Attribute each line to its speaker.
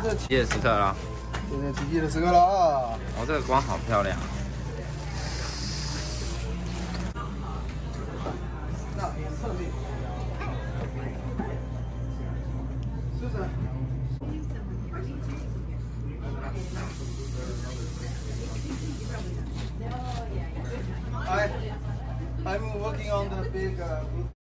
Speaker 1: 这奇迹的时刻了，
Speaker 2: 现在奇迹的时刻了啊！
Speaker 1: 哦，这个光好漂亮。
Speaker 2: 那侧面，是不是？I'm working on the big.